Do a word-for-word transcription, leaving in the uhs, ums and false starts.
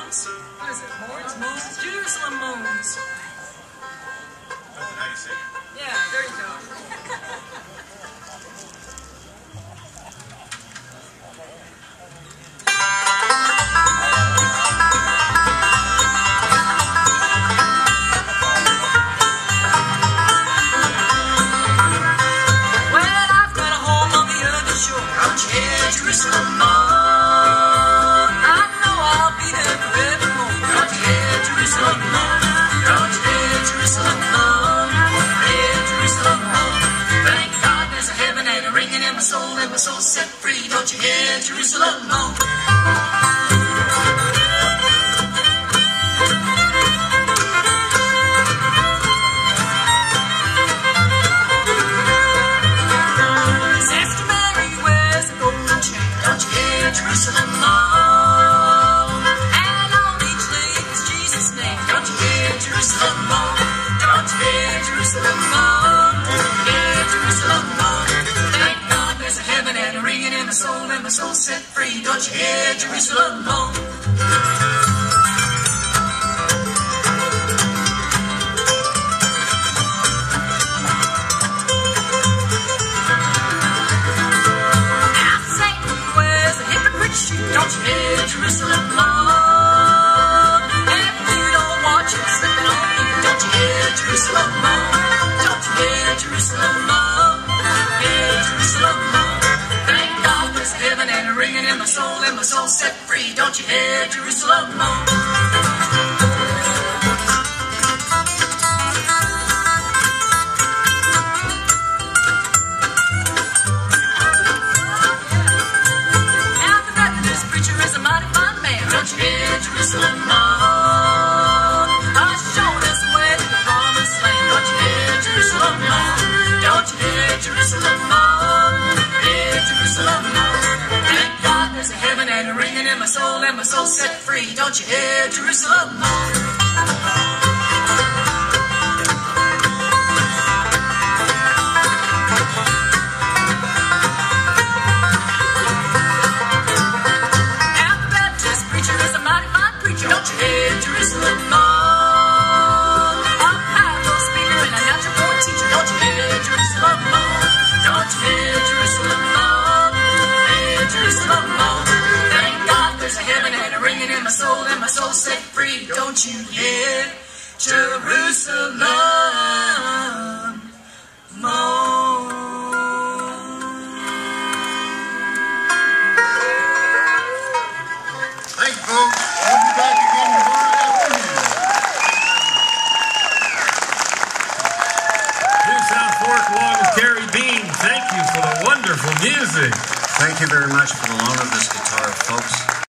Moans. What is it? Moans? Moans? Jerusalem Moans. That's how you say it. Yeah, there you go. Jerusalem Moan, I know I'll be there forevermore. Don't you hear Jerusalem Moan? Don't you hear Jerusalem Moan? Hear Jerusalem Moan. Thank God there's a heaven and a ringing in my soul, and my soul set free. Don't you hear Jerusalem Moan? Jerusalem Moan, and on each leaf is Jesus' name. Don't you hear Jerusalem Moan? Don't you hear Jerusalem Moan? Hear Jerusalem Moan. Thank God there's a heaven and a ringing in my soul, and my soul set free. Don't you hear Jerusalem Moan? Don't you hear Jerusalem Moan? If you don't watch it slipping on you, don't you hear Jerusalem Moan? Don't you hear Jerusalem Moan? Hear Jerusalem Moan. Thank God there's heaven and a ringing in my soul, and my soul set free. Don't you hear Jerusalem Moan? Don't you hear Jerusalem Moan? Oh, showing us the way to the promised land. Don't you hear Jerusalem Moan? Don't you hear Jerusalem Moan? Hear Jerusalem Moan. Thank God there's a heaven and a ringing in my soul, and my soul set free. Don't you hear Jerusalem Moan? Don't you hear Jerusalem Moan? A powerful speaker and a natural born teacher. Don't you hear Jerusalem Moan? Don't you hear Jerusalem Moan? Hear Jerusalem Moan. Thank God there's a heaven and a ringing in my soul, and my soul set free. Don't you hear Jerusalem Moan? Thanks, folks. We'll be back again tomorrow afternoon. New South Fork along with Terry Bean. Thank you for the wonderful music. Thank you very much for the loan of this guitar, folks.